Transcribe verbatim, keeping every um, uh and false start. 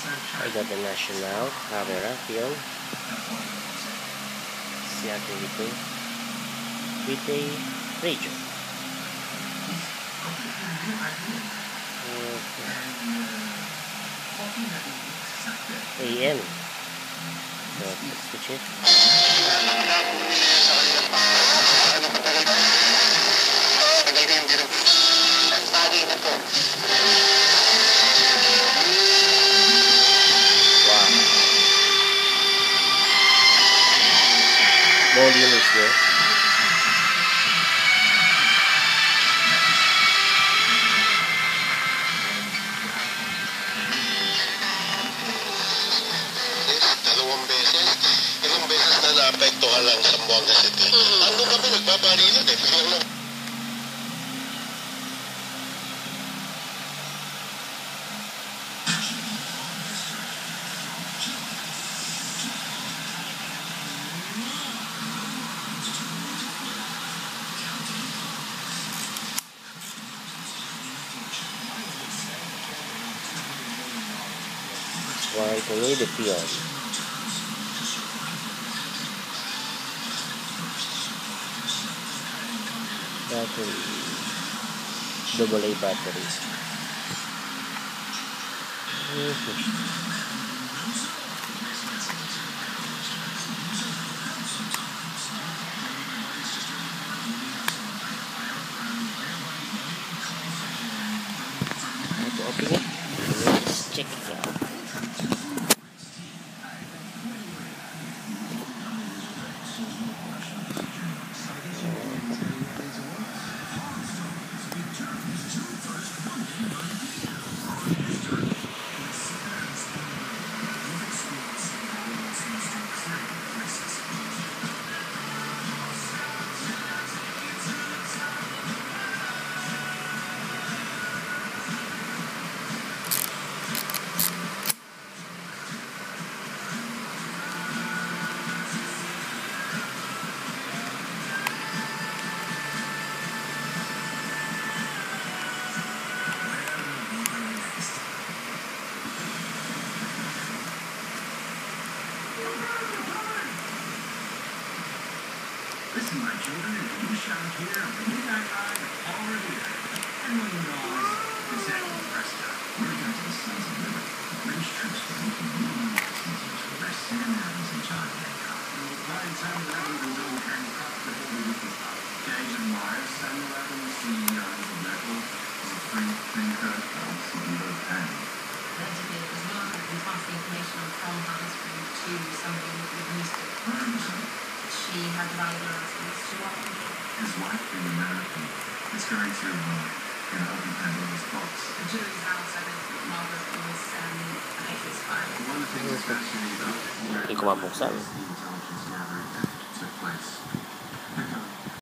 I got the national camera film C R two with a radio. Uh, A M. So let's switch it. Wow. Volume is there. Dalawang beses, ilang beses na naapektuhan lang sa Buanga City. Ano kami nagbabarilan eh, biglang na. Why tuloy the film. Battery. Double A battery. Mm-hmm. How to open it? Let's check it out. Listen, my children, if you shout here, the midnight ride already here. Everyone knows exactly Prescott. We're going to the Sons of Liberty. British troops were making new mountains to arrest Sam Adams and John Hancock. Well, by the time that we were little Hancock, the whole week was up. Gage and Myers, Samuel Adams, C E O of the Metal, was a free thinker, C E O of Penn. Allegedly, it was Margaret who passed the information on from Harrisburg to somebody with music. one hundred percent. She had the valuable lessons to what His wife being American is going to uh, you know, open Pandora's box. the jury's out, so that Margaret was um, an atheist fire. One of the things that's fascinating about Hindi ko mabuksan. the intelligence gathering that took place